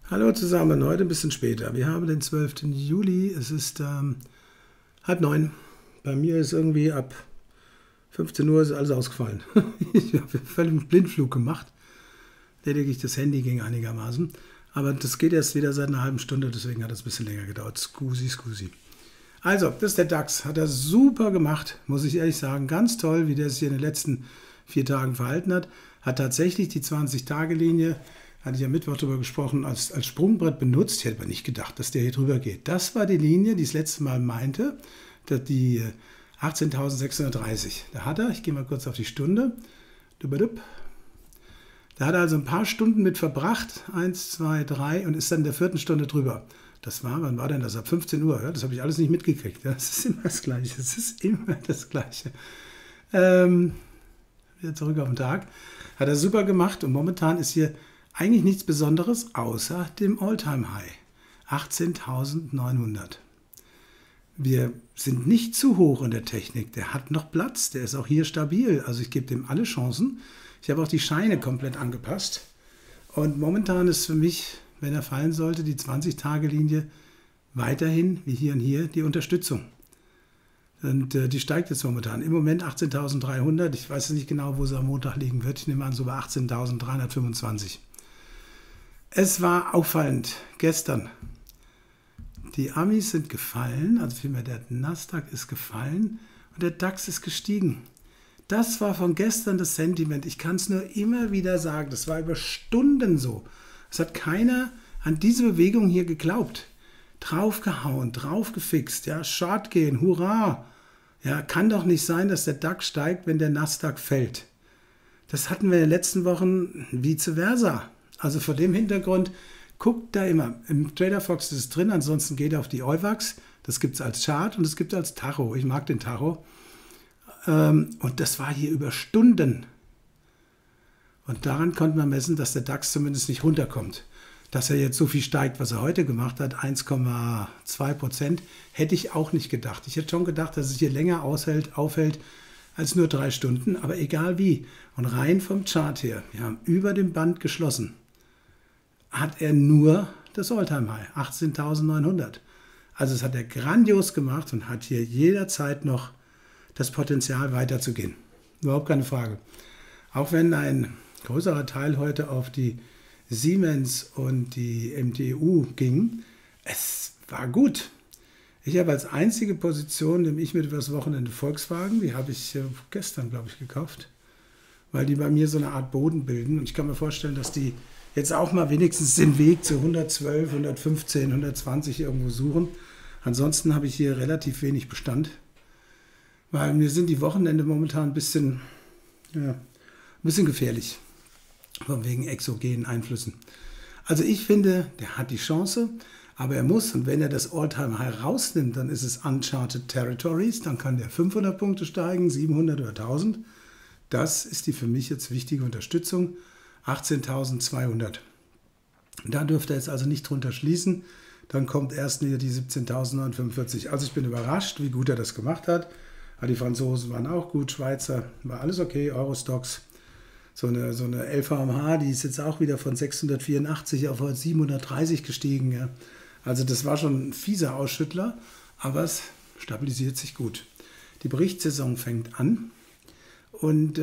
Hallo zusammen, heute ein bisschen später. Wir haben den 12. Juli, es ist 8:30. Bei mir ist irgendwie ab 15 Uhr ist alles ausgefallen. Ich habe völlig einen Blindflug gemacht. Lediglich das Handy ging einigermaßen. Aber das geht erst wieder seit einer halben Stunde, deswegen hat es ein bisschen länger gedauert. Scusi, scusi. Also, das ist der DAX. Hat er super gemacht, muss ich ehrlich sagen. Ganz toll, wie der sich in den letzten 4 Tagen verhalten hat. Hat tatsächlich die 20-Tage-Linie, hatte ich am Mittwoch darüber gesprochen, als Sprungbrett benutzt. Ich hätte aber nicht gedacht, dass der hier drüber geht. Das war die Linie, die ich das letzte Mal meinte, dass die 18.630. Da hat er, ich gehe mal kurz auf die Stunde, da hat er also ein paar Stunden mit verbracht, 1, 2, 3 und ist dann in der 4. Stunde drüber. Das war, wann war denn das? Ab 15 Uhr, ja? Das habe ich alles nicht mitgekriegt. Ja? Das ist immer das Gleiche, das ist immer das Gleiche. Wieder zurück auf den Tag. Hat er super gemacht und momentan ist hier eigentlich nichts Besonderes außer dem All-Time-High. 18.900. Wir sind nicht zu hoch in der Technik. Der hat noch Platz, der ist auch hier stabil. Also ich gebe dem alle Chancen. Ich habe auch die Scheine komplett angepasst. Und momentan ist für mich, wenn er fallen sollte, die 20-Tage-Linie weiterhin, wie hier und hier, die Unterstützung. Und die steigt jetzt momentan. Im Moment 18.300. Ich weiß nicht genau, wo sie am Montag liegen wird. Ich nehme an, so bei 18.325. Es war auffallend gestern. Die Amis sind gefallen, also vielmehr der Nasdaq ist gefallen und der DAX ist gestiegen. Das war von gestern das Sentiment. Ich kann es nur immer wieder sagen. Das war über Stunden so. Es hat keiner an diese Bewegung hier geglaubt. Draufgehauen, draufgefixt, ja, Short gehen, hurra. Ja, kann doch nicht sein, dass der DAX steigt, wenn der Nasdaq fällt. Das hatten wir in den letzten Wochen vice versa. Also vor dem Hintergrund, guckt da immer. Im TraderFox ist es drin, ansonsten geht auf die Euwax. Das gibt es als Chart und es gibt es als Tacho. Ich mag den Tacho. Und das war hier über Stunden. Und daran konnte man messen, dass der DAX zumindest nicht runterkommt. Dass er jetzt so viel steigt, was er heute gemacht hat, 1,2%, hätte ich auch nicht gedacht. Ich hätte schon gedacht, dass es hier länger aufhält als nur 3 Stunden, aber egal wie. Und rein vom Chart her, wir haben über dem Band geschlossen, hat er nur das All-Time-High, 18.900. Also es hat er grandios gemacht und hat hier jederzeit noch das Potenzial weiterzugehen. Überhaupt keine Frage. Auch wenn ein größerer Teil heute auf die Siemens und die MTU ging, es war gut. Ich habe als einzige Position, nehme ich mit übers Wochenende Volkswagen, die habe ich gestern, glaube ich, gekauft, weil die bei mir so eine Art Boden bilden. Und ich kann mir vorstellen, dass die jetzt auch mal wenigstens den Weg zu 112, 115, 120 irgendwo suchen. Ansonsten habe ich hier relativ wenig Bestand, weil mir sind die Wochenende momentan ein bisschen gefährlich, von wegen exogenen Einflüssen. Also ich finde, der hat die Chance, aber er muss, und wenn er das All-Time-High rausnimmt, dann ist es Uncharted Territories, dann kann der 500 Punkte steigen, 700 oder 1000. Das ist die für mich jetzt wichtige Unterstützung. 18.200. Da dürfte er jetzt also nicht drunter schließen. Dann kommt erst wieder die 17.945. Also ich bin überrascht, wie gut er das gemacht hat. Die Franzosen waren auch gut, Schweizer, war alles okay, Eurostoxx. So eine LVMH, die ist jetzt auch wieder von 684 auf 730 gestiegen. Ja. Also das war schon ein fieser Ausschüttler, aber es stabilisiert sich gut. Die Berichtssaison fängt an und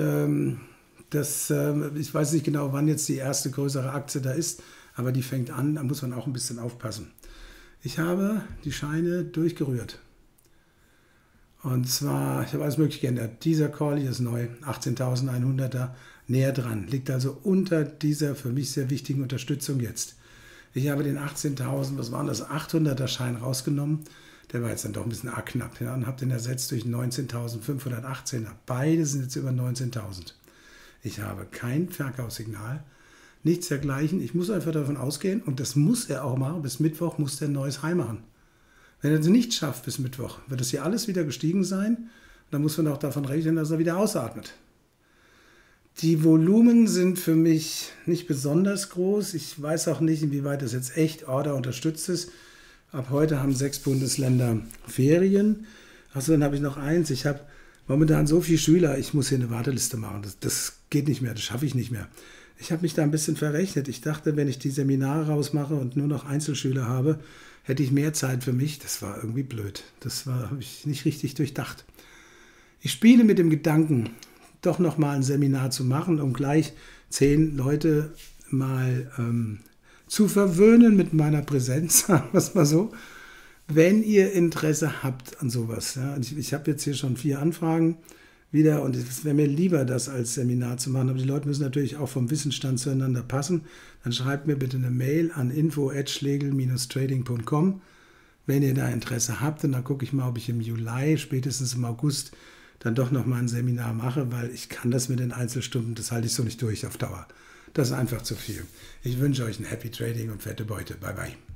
ich weiß nicht genau, wann jetzt die erste größere Aktie da ist, aber die fängt an, da muss man auch ein bisschen aufpassen. Ich habe die Scheine durchgerührt. Und zwar, ich habe alles Mögliche geändert. Dieser Call hier ist neu, 18.100er, näher dran. Liegt also unter dieser für mich sehr wichtigen Unterstützung jetzt. Ich habe den 18.000, was waren das, 800er Schein rausgenommen. Der war jetzt dann doch ein bisschen arg knapp. Ja, und habe den ersetzt durch 19.518er. Beide sind jetzt über 19.000. Ich habe kein Verkaufssignal, nichts dergleichen. Ich muss einfach davon ausgehen, und das muss er auch machen, bis Mittwoch muss er ein neues High machen. Wenn er es nicht schafft bis Mittwoch, wird das hier alles wieder gestiegen sein. Dann muss man auch davon rechnen, dass er wieder ausatmet. Die Volumen sind für mich nicht besonders groß. Ich weiß auch nicht, inwieweit das jetzt echt Order unterstützt ist. Ab heute haben 6 Bundesländer Ferien. Achso, dann habe ich noch eins. Ich habe momentan so viele Schüler, ich muss hier eine Warteliste machen. Das geht nicht mehr, das schaffe ich nicht mehr. Ich habe mich da ein bisschen verrechnet. Ich dachte, wenn ich die Seminare rausmache und nur noch Einzelschüler habe, hätte ich mehr Zeit für mich. Das war irgendwie blöd. Habe ich nicht richtig durchdacht. Ich spiele mit dem Gedanken, doch nochmal ein Seminar zu machen, um gleich 10 Leute mal zu verwöhnen mit meiner Präsenz, sagen wir es mal so. Wenn ihr Interesse habt an sowas. Ja, ich habe jetzt hier schon 4 Anfragen wieder und es wäre mir lieber, das als Seminar zu machen. Aber die Leute müssen natürlich auch vom Wissensstand zueinander passen. Dann schreibt mir bitte eine Mail an info@schlegel-trading.com, wenn ihr da Interesse habt. Und dann gucke ich mal, ob ich im Juli, spätestens im August, dann doch nochmal ein Seminar mache, weil ich kann das mit den Einzelstunden, das halte ich so nicht durch auf Dauer. Das ist einfach zu viel. Ich wünsche euch ein Happy Trading und fette Beute. Bye bye.